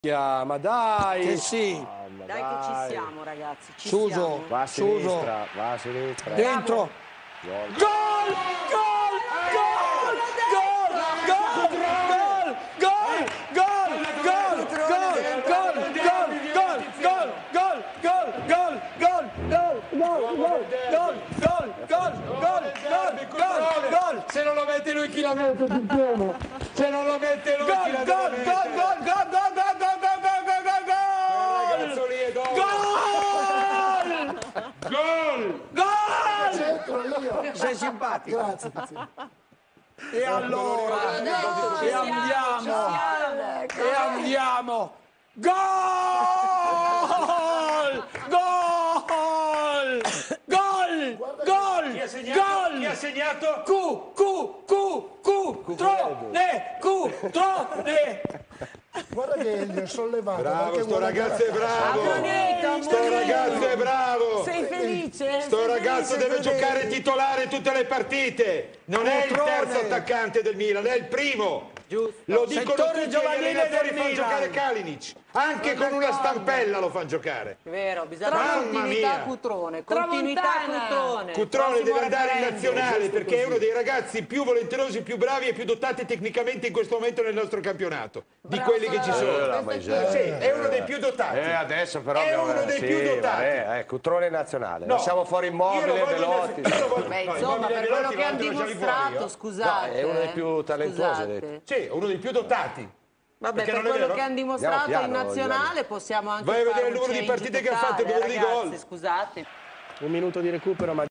Ma dai! Che sì! Dai che ci siamo, ragazzi, ci Suso, siamo. Va a sinistra, va a sinistra. Dentro! Gol! Gol! Gol! Gol! Gol! Gol! Gol! Gol! Gol! Se non lo mette lui chi la mette, Tiziano? Se non lo mette lui chi la deve mettere? Ragazzo lì è gol! Sei simpatico. Grazie. E allora, e andiamo, gol! Gol! Gol! Gol! Chi ha segnato? Chi ha segnato? Cutrone! Guarda che gli ho sollevato. Bravo, sto ragazzo è bravo! Sto ragazzo è bravo! Sei felice? Sto ragazzo deve giocare titolare tutte le partite! Non è il terzo attaccante del Milan, è il primo! Lo dicono Settore tutti, gli giovanile allenatori del fanno Milan. giocare Kalinic! Anche con una stampella lo fanno giocare! Vero, bisogna Mamma continuità mia. Cutrone, continuità Cutrone. Cutrone deve Prossimo andare in referendum. nazionale perché è uno dei ragazzi più volenterosi, più bravi e più dotati tecnicamente in questo momento nel nostro campionato, di quelli che ci sono. Sì, è uno dei più dotati. Adesso però È uno dei più dotati. Cutrone nazionale. No, Lasciamo fuori Immobile, Velotti. Beh, insomma, per quello che hanno dimostrato, scusate. È uno dei più talentuosi, scusate. Sì, uno dei più dotati. Vabbè, Perché per non è quello vero? che hanno dimostrato Piano, in nazionale possiamo anche Vai a vedere fare il numero un di change partite che ha fatto, il totale, numero di ragazzi, gol. scusate. Un minuto di recupero, ma